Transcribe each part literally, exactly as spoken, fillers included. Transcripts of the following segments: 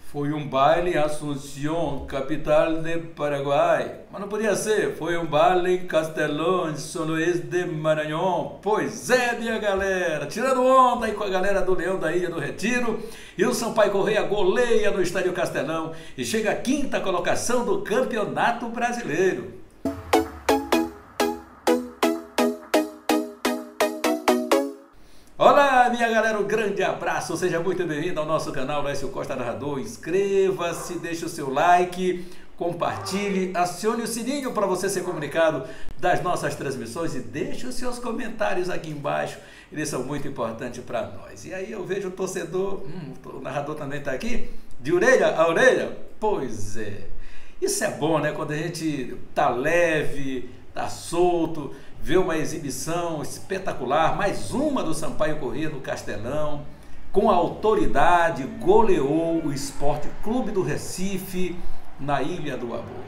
Foi um baile em Asunción, capital de Paraguai. Mas não podia ser, foi um baile em Castelão, São Luís de Maranhão. Pois é, minha galera, tirando onda aí com a galera do Leão da Ilha do Retiro. E o Sampaio Corrêa goleia no Estádio Castelão e chega à quinta colocação do Campeonato Brasileiro. Olá, minha galera, um grande abraço, seja muito bem-vindo ao nosso canal Lécio Costa Narrador. Inscreva-se, deixe o seu like, compartilhe, acione o sininho para você ser comunicado das nossas transmissões e deixe os seus comentários aqui embaixo, eles são muito importantes para nós. E aí eu vejo o torcedor, hum, o narrador também está aqui, de orelha a orelha. Pois é, isso é bom, né? Quando a gente tá leve, tá solto, vê uma exibição espetacular, mais uma do Sampaio Corrêa no Castelão, com autoridade, goleou o Sport Clube do Recife na Ilha do Amor.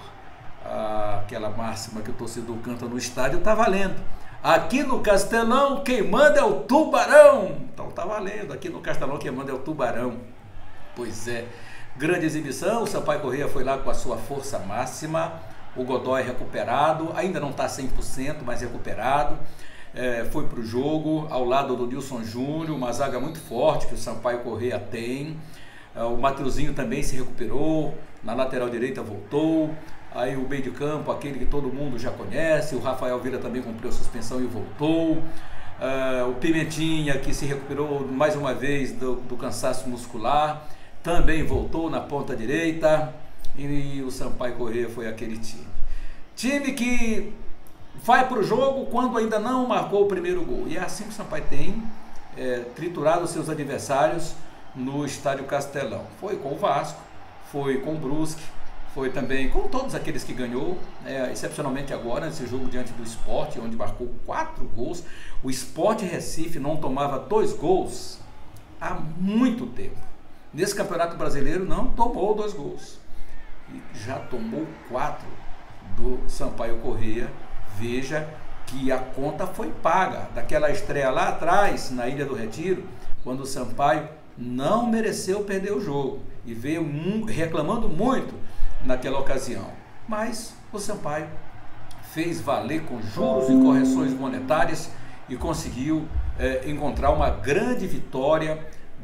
Ah, aquela máxima que o torcedor canta no estádio tá valendo. Aqui no Castelão quem manda é o Tubarão. Então tá valendo, aqui no Castelão quem manda é o Tubarão. Pois é, grande exibição, o Sampaio Corrêa foi lá com a sua força máxima. O Godoy recuperado, ainda não está cem por cento, mas recuperado, é, foi para o jogo, ao lado do Nilson Júnior, uma zaga muito forte que o Sampaio Corrêa tem. É, o Mateuzinho também se recuperou, na lateral direita voltou, aí o meio de campo, aquele que todo mundo já conhece, o Rafael Vieira também cumpriu a suspensão e voltou. É, o Pimentinha, que se recuperou mais uma vez do, do cansaço muscular, também voltou na ponta direita. E o Sampaio Corrêa foi aquele time. Time que vai para o jogo quando ainda não marcou o primeiro gol. E é assim que o Sampaio tem é, triturado seus adversários no Estádio Castelão. Foi com o Vasco, foi com o Brusque, foi também com todos aqueles que ganhou, é, excepcionalmente agora nesse jogo diante do Sport, onde marcou quatro gols. O Sport Recife não tomava dois gols há muito tempo. Nesse Campeonato Brasileiro não tomou dois gols. Já tomou quatro do Sampaio Corrêa. Veja que a conta foi paga daquela estreia lá atrás na Ilha do Retiro, quando o Sampaio não mereceu perder o jogo e veio reclamando muito naquela ocasião, mas o Sampaio fez valer com juros e correções monetárias e conseguiu é, encontrar uma grande vitória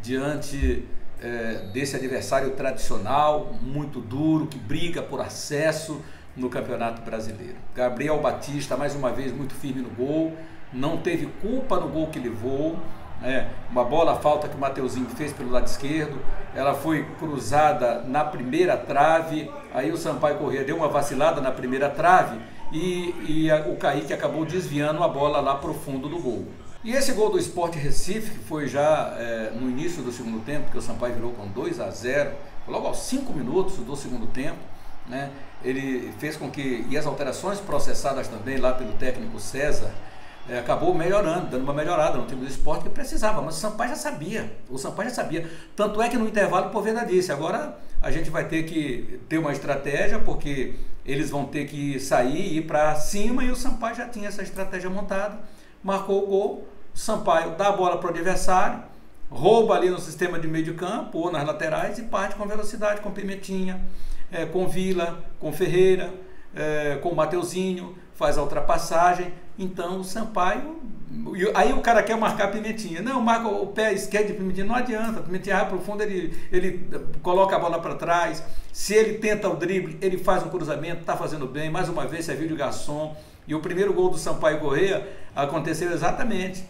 diante É, desse adversário tradicional, muito duro, que briga por acesso no Campeonato Brasileiro. Gabriel Batista, mais uma vez, muito firme no gol, não teve culpa no gol que levou, é, uma bola, falta que o Mateuzinho fez pelo lado esquerdo, ela foi cruzada na primeira trave, aí o Sampaio Corrêa deu uma vacilada na primeira trave e, e a, o Kaique acabou desviando a bola lá pro fundo do gol. E esse gol do Sport Recife, que foi já é, no início do segundo tempo, que o Sampaio virou com dois a zero, logo aos cinco minutos do segundo tempo, né, ele fez com que, e as alterações processadas também lá pelo técnico César, é, acabou melhorando, dando uma melhorada no time do Sport que precisava, mas o Sampaio já sabia, o Sampaio já sabia, tanto é que no intervalo o Poveda disse, agora a gente vai ter que ter uma estratégia, porque eles vão ter que sair e ir para cima, e o Sampaio já tinha essa estratégia montada. Marcou o gol, o Sampaio dá a bola para o adversário, rouba ali no sistema de meio de campo ou nas laterais e parte com velocidade, com Pimentinha, é, com Vila, com Ferreira, é, com o Mateuzinho, faz a ultrapassagem. Então o Sampaio, aí o cara quer marcar Pimentinha, não, marca o pé esquerdo de Pimentinha, não adianta, Pimentinha vai para o fundo, ele, ele coloca a bola para trás, se ele tenta o drible, ele faz um cruzamento, está fazendo bem, mais uma vez serviu de garçom. E o primeiro gol do Sampaio Corrêa aconteceu exatamente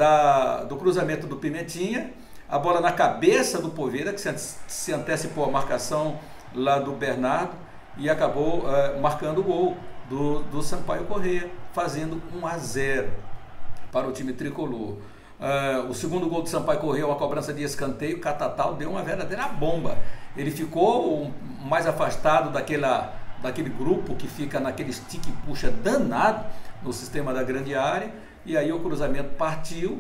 da, do cruzamento do Pimentinha, a bola na cabeça do Poveda, que se, se antecipou a marcação lá do Bernardo e acabou uh, marcando o gol do, do Sampaio Corrêa, fazendo um a zero para o time tricolor. Uh, o segundo gol do Sampaio Corrêa, uma cobrança de escanteio, Catatal deu uma verdadeira bomba. Ele ficou mais afastado daquela... daquele grupo que fica naquele stick puxa danado no sistema da grande área, e aí o cruzamento partiu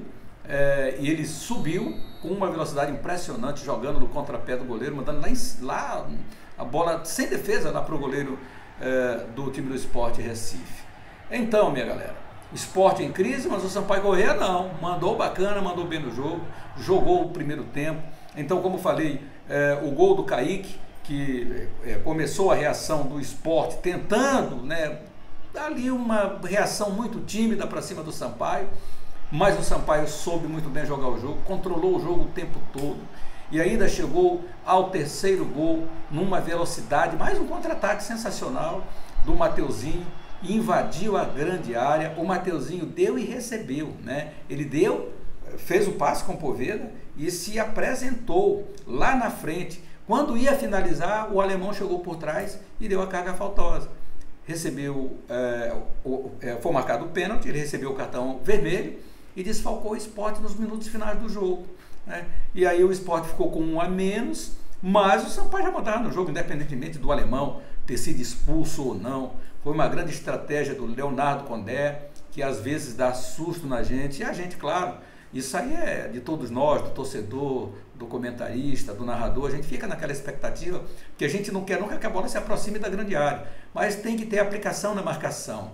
é, e ele subiu com uma velocidade impressionante, jogando no contrapé do goleiro, mandando lá, em, lá a bola sem defesa lá para o goleiro é, do time do Sport Recife. Então, minha galera, Sport em crise, mas o Sampaio Corrêa não, mandou bacana, mandou bem no jogo, jogou o primeiro tempo. Então, como falei, é, o gol do Kaique que é, começou a reação do Sport tentando, né, ali uma reação muito tímida para cima do Sampaio, mas o Sampaio soube muito bem jogar o jogo, controlou o jogo o tempo todo e ainda chegou ao terceiro gol numa velocidade, mais um contra-ataque sensacional do Mateuzinho, invadiu a grande área. O Mateuzinho deu e recebeu, né? Ele deu, fez o passe com o Poveda e se apresentou lá na frente. Quando ia finalizar, o alemão chegou por trás e deu a carga faltosa. Recebeu, é, o, é, foi marcado o pênalti, ele recebeu o cartão vermelho e desfalcou o Sport nos minutos finais do jogo, né? E aí o Sport ficou com um a menos, mas o Sampaio já mandava no jogo, independentemente do alemão ter sido expulso ou não. Foi uma grande estratégia do Leonardo Condé, que às vezes dá susto na gente, e a gente, claro, isso aí é de todos nós, do torcedor, do comentarista, do narrador, a gente fica naquela expectativa que a gente não quer nunca que a bola se aproxime da grande área, mas tem que ter aplicação na marcação.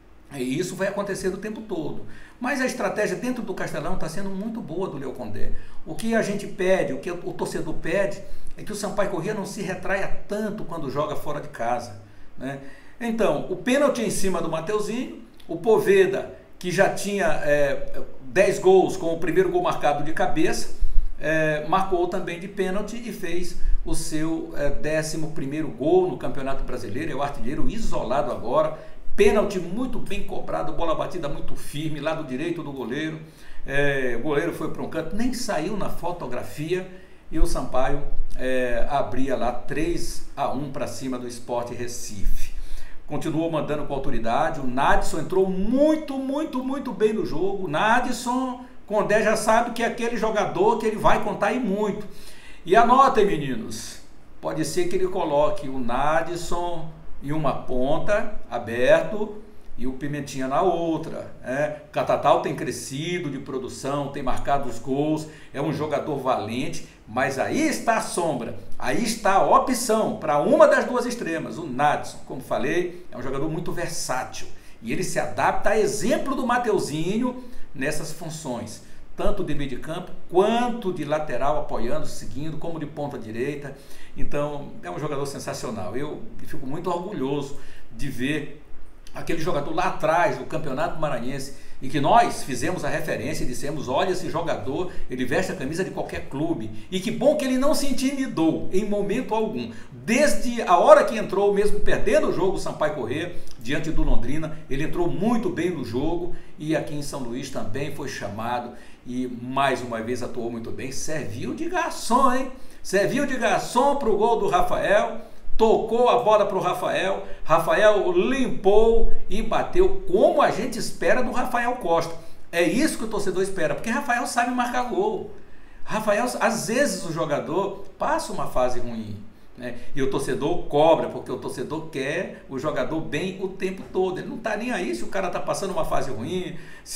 E isso vai acontecer o tempo todo. Mas a estratégia dentro do Castelão está sendo muito boa do Léo Condé. O que a gente pede, o que o torcedor pede, é que o Sampaio Corrêa não se retraia tanto quando joga fora de casa, né? Então, o pênalti em cima do Mateuzinho, o Poveda, que já tinha é, dez gols com o primeiro gol marcado de cabeça, é, marcou também de pênalti e fez o seu é, décimo primeiro gol no Campeonato Brasileiro. É o artilheiro isolado agora. Pênalti muito bem cobrado, bola batida muito firme, lado direito do goleiro. É, o goleiro foi para um canto, nem saiu na fotografia e o Sampaio é, abria lá três a um para cima do Sport Recife. Continuou mandando com autoridade. O Nadson entrou muito, muito, muito bem no jogo. O Nadson, Condé já sabe que é aquele jogador que ele vai contar e muito. E anotem, meninos, pode ser que ele coloque o Nadson em uma ponta, aberto, e o Pimentinha na outra, né? O Catatal tem crescido de produção, tem marcado os gols, é um jogador valente, mas aí está a sombra, aí está a opção para uma das duas extremas. O Nadson, como falei, é um jogador muito versátil, e ele se adapta a exemplo do Mateuzinho nessas funções, tanto de meio de campo, quanto de lateral, apoiando, seguindo, como de ponta direita. Então, é um jogador sensacional. Eu fico muito orgulhoso de ver aquele jogador lá atrás do Campeonato Maranhense, e que nós fizemos a referência e dissemos, olha, esse jogador, ele veste a camisa de qualquer clube, e que bom que ele não se intimidou em momento algum. Desde a hora que entrou, mesmo perdendo o jogo, o Sampaio Corrêa, diante do Londrina, ele entrou muito bem no jogo, e aqui em São Luís também foi chamado, e mais uma vez atuou muito bem, serviu de garçom, hein? Serviu de garçom para o gol do Rafael, tocou a bola para o Rafael, Rafael limpou e bateu como a gente espera do Rafael Costa. É isso que o torcedor espera, porque Rafael sabe marcar gol. Rafael, às vezes o jogador passa uma fase ruim, né? E o torcedor cobra, porque o torcedor quer o jogador bem o tempo todo. Ele não está nem aí se o cara está passando uma fase ruim,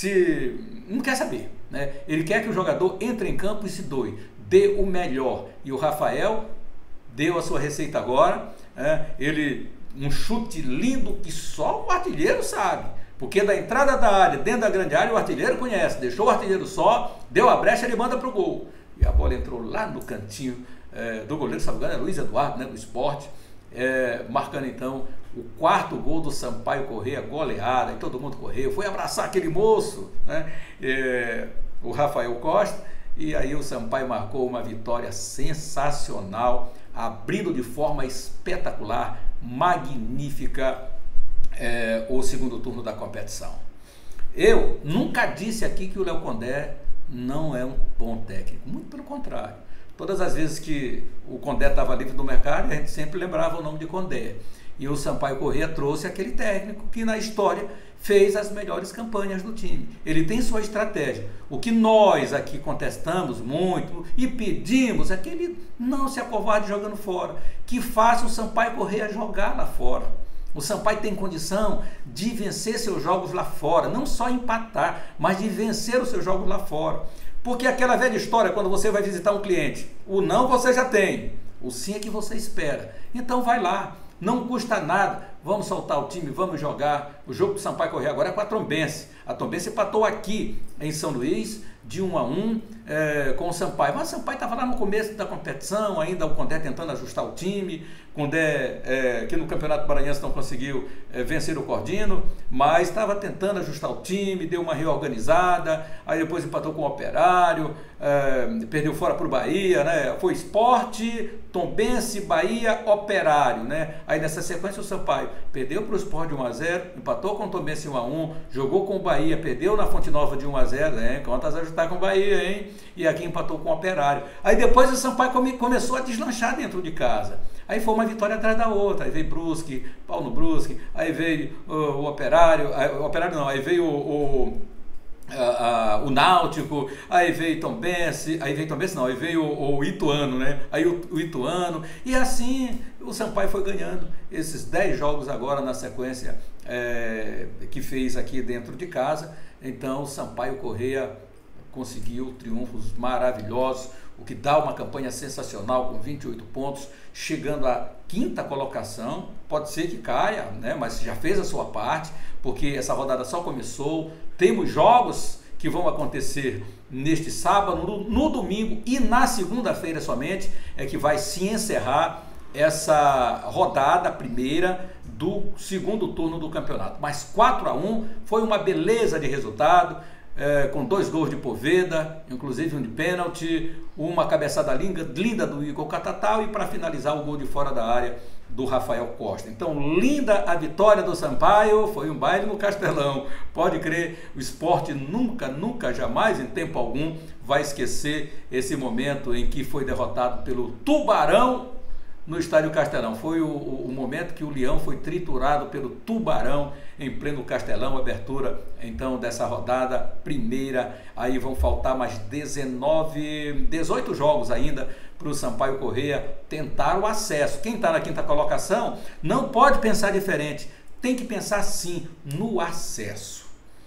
se não quer saber, né? Ele quer que o jogador entre em campo e se doe, dê o melhor. E o Rafael deu a sua receita agora, é, ele, um chute lindo que só o artilheiro sabe, porque da entrada da área, dentro da grande área, o artilheiro conhece, deixou o artilheiro só, deu a brecha, ele manda para o gol, e a bola entrou lá no cantinho é, do goleiro, sabe, é Luiz Eduardo, né, do Sport, é, marcando então o quarto gol do Sampaio Corrêa, goleada, e todo mundo correu, foi abraçar aquele moço, né, é, o Rafael Costa, e aí o Sampaio marcou uma vitória sensacional, abrindo de forma espetacular, magnífica, é, o segundo turno da competição. Eu nunca disse aqui que o Léo Condé não é um bom técnico, muito pelo contrário. Todas as vezes que o Condé estava livre do mercado, a gente sempre lembrava o nome de Condé. E o Sampaio Corrêa trouxe aquele técnico que na história fez as melhores campanhas do time. Ele tem sua estratégia. O que nós aqui contestamos muito e pedimos é que ele não se acovarde jogando fora, que faça o Sampaio Corrêa jogar lá fora. O Sampaio tem condição de vencer seus jogos lá fora, não só empatar, mas de vencer os seus jogos lá fora. Porque aquela velha história, quando você vai visitar um cliente, o não você já tem, o sim é que você espera. Então vai lá. Não custa nada, vamos soltar o time, vamos jogar. O jogo do Sampaio Corrêa agora é com a Trombense. A Tombense empatou aqui em São Luís de um a um é, com o Sampaio. Mas o Sampaio estava lá no começo da competição, ainda o Condé tentando ajustar o time. Condé, é, que no Campeonato Maranhense não conseguiu é, vencer o Cordino, mas estava tentando ajustar o time, deu uma reorganizada, aí depois empatou com o Operário, é, perdeu fora para o Bahia, né? Foi Sport, Tombense, Bahia, Operário, né? Aí nessa sequência o Sampaio perdeu para o Sport de um a zero, empatou com o Tombense um a um, jogou com o Bahia, perdeu na Fonte Nova de um a zero, né? Contas a ajustar com o Bahia, hein? E aqui empatou com o Operário. Aí depois o Sampaio come, começou a deslanchar dentro de casa. Aí foi uma vitória atrás da outra, aí veio Brusque, pau no Brusque, aí veio uh, o Operário, aí, o Operário não, aí veio o, o, a, a, o Náutico, aí veio Tombense, aí veio Tombense não, aí veio o, o Ituano, né? Aí o, o Ituano, e assim o Sampaio foi ganhando esses dez jogos agora na sequência é, que fez aqui dentro de casa. Então o Sampaio Corrêa conseguiu triunfos maravilhosos, o que dá uma campanha sensacional com vinte e oito pontos, chegando à quinta colocação. Pode ser que caia, né? Mas já fez a sua parte, porque essa rodada só começou. Temos jogos que vão acontecer neste sábado, no, no domingo e na segunda-feira somente é que vai se encerrar essa rodada primeira do segundo turno do campeonato. Mas quatro a um foi uma beleza de resultado. É, com dois gols de Poveda, inclusive um de pênalti, uma cabeçada linda, linda do Igor Catatal e para finalizar o gol de fora da área do Rafael Costa. Então, linda a vitória do Sampaio, foi um baile no Castelão. Pode crer, o Sport nunca, nunca, jamais, em tempo algum, vai esquecer esse momento em que foi derrotado pelo Tubarão no Estádio Castelão. Foi o, o, o momento que o Leão foi triturado pelo Tubarão em pleno Castelão, abertura então dessa rodada primeira. Aí vão faltar mais dezenove, dezoito jogos ainda para o Sampaio Corrêa tentar o acesso. Quem está na quinta colocação não pode pensar diferente, tem que pensar sim no acesso.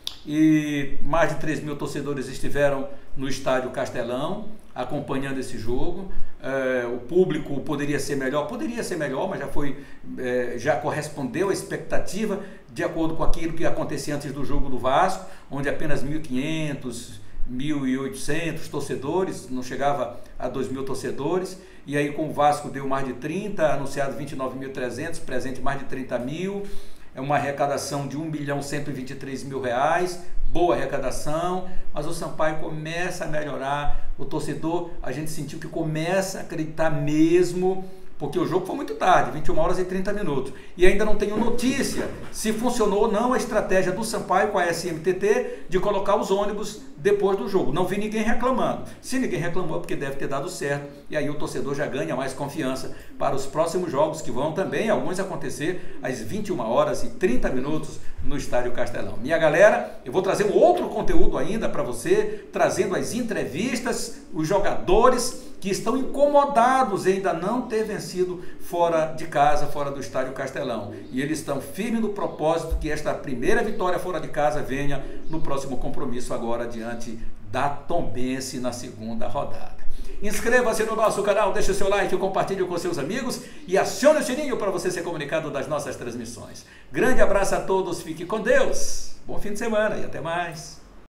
E mais de três mil torcedores estiveram no Estádio Castelão acompanhando esse jogo. É, o público poderia ser melhor, poderia ser melhor, mas já foi, é, já correspondeu à expectativa de acordo com aquilo que acontecia antes do jogo do Vasco, onde apenas mil e quinhentos, mil e oitocentos torcedores, não chegava a dois mil torcedores, e aí com o Vasco deu mais de trinta, anunciado vinte e nove mil e trezentos, presente mais de trinta mil, é uma arrecadação de um milhão cento e vinte e três mil reais, boa arrecadação, mas o Sampaio começa a melhorar, o torcedor, a gente sentiu que começa a acreditar mesmo, porque o jogo foi muito tarde, vinte e uma horas e trinta minutos, e ainda não tenho notícia se funcionou ou não a estratégia do Sampaio com a S M T T de colocar os ônibus depois do jogo. Não vi ninguém reclamando. Se ninguém reclamou é porque deve ter dado certo, e aí o torcedor já ganha mais confiança para os próximos jogos, que vão também, alguns acontecer às vinte e uma horas e trinta minutos no Estádio Castelão. Minha galera, eu vou trazer um outro conteúdo ainda para você, trazendo as entrevistas, os jogadores que estão incomodados em ainda não ter vencido fora de casa, fora do Estádio Castelão. E eles estão firmes no propósito que esta primeira vitória fora de casa venha no próximo compromisso agora diante da Tombense na segunda rodada. Inscreva-se no nosso canal, deixe o seu like, compartilhe com seus amigos e acione o sininho para você ser comunicado das nossas transmissões. Grande abraço a todos, fique com Deus, bom fim de semana e até mais.